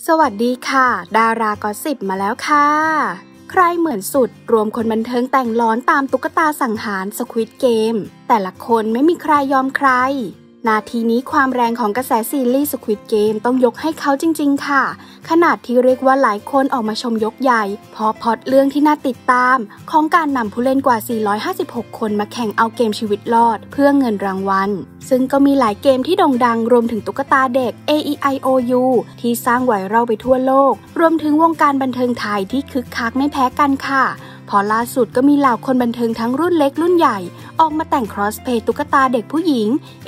สวัสดีค่ะดารากอสซิปมาแล้วค่ะใครเหมือนสุดรวมคนบันเทิงแต่งล้อนตามตุ๊กตาสังหารสควิดเกมแต่ละคนไม่มีใครยอมใครนาทีนี้ความแรงของกระแสซีรีส์สควิดเกมต้องยกให้เขาจริงๆค่ะขนาดที่เรียกว่าหลายคนออกมาชมยกใหญ่เพราะพล็อตเรื่องที่น่าติดตามของการนำผู้เล่นกว่า456คนมาแข่งเอาเกมชีวิตรอดเพื่อเงินรางวัลซึ่งก็มีหลายเกมที่โด่งดังรวมถึงตุ๊กตาเด็ก AEIOU ที่สร้างไวรัลไปทั่วโลกรวมถึงวงการบันเทิงไทยที่คึกคักไม่แพ้กันค่ะพอล่าสุดก็มีเหล่าคนบันเทิงทั้งรุ่นเล็กรุ่นใหญ่ออกมาแต่งครอสเพลย์ตุ๊กตาเด็กผู้หญิง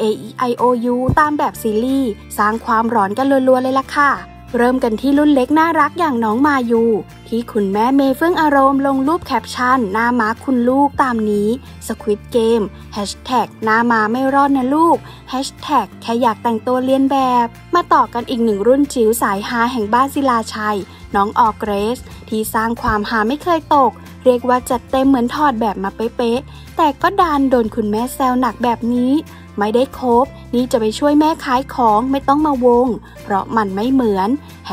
AEIOU ตามแบบซีรีส์สร้างความร้อนกันรัวๆเลยล่ะค่ะเริ่มกันที่รุ่นเล็กน่ารักอย่างน้องมายูที่คุณแม่เมย์เฟื่องอารมณ์ลงรูปแคปชั่นหน้าม้าคุณลูกตามนี้ Squid Game หน้าม้าไม่รอดนะลูก แค่อยากแต่งตัวเลียนแบบมาต่อกันอีกหนึ่งรุ่นจิ๋วสายฮาแห่งบ้านศิลาชัยน้องออร์เกรสที่สร้างความฮาไม่เคยตกเรียกว่าจัดเต็มเหมือนถอดแบบมาเป๊ะๆแต่ก็ดันโดนคุณแม่แซวหนักแบบนี้ไม่ได้คบนี่จะไปช่วยแม่ขายของไม่ต้องมาวงเพราะมันไม่เหมือน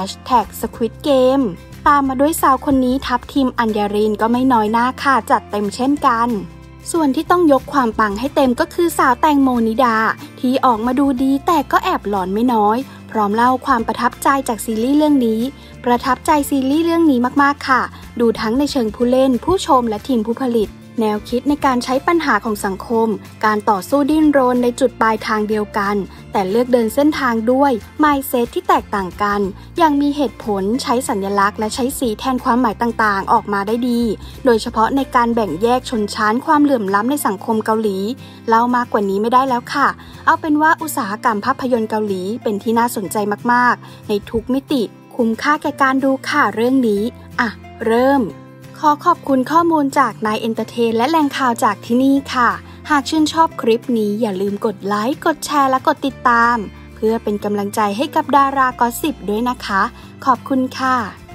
Squid Game ตามมาด้วยสาวคนนี้ทัพทีมอัญญารินก็ไม่น้อยหน้าค่ะจัดเต็มเช่นกันส่วนที่ต้องยกความปังให้เต็มก็คือสาวแตงโมนิดาที่ออกมาดูดีแต่ก็แอบหลอนไม่น้อยพร้อมเล่าความประทับใจจากซีรีส์เรื่องนี้ประทับใจซีรีส์เรื่องนี้มากๆค่ะดูทั้งในเชิงผู้เล่นผู้ชมและทีมผู้ผลิตแนวคิดในการใช้ปัญหาของสังคมการต่อสู้ดิ้นรนในจุดปลายทางเดียวกันแต่เลือกเดินเส้นทางด้วย mindset ที่แตกต่างกันอย่างมีเหตุผลใช้สัญลักษณ์และใช้สีแทนความหมายต่างๆออกมาได้ดีโดยเฉพาะในการแบ่งแยกชนชั้นความเหลื่อมล้ำในสังคมเกาหลีเล่ามากกว่านี้ไม่ได้แล้วค่ะเอาเป็นว่าอุตสาหกรรมภาพยนตร์เกาหลีเป็นที่น่าสนใจมากๆในทุกมิติคุ้มค่าแก่การดูค่ะเรื่องนี้เริ่มขอขอบคุณข้อมูลจากนายเอนเตอร์เทนและแหล่งข่าวจากที่นี่ค่ะหากชื่นชอบคลิปนี้อย่าลืมกดไลค์กดแชร์และกดติดตามเพื่อเป็นกำลังใจให้กับดารากอสซิปด้วยนะคะขอบคุณค่ะ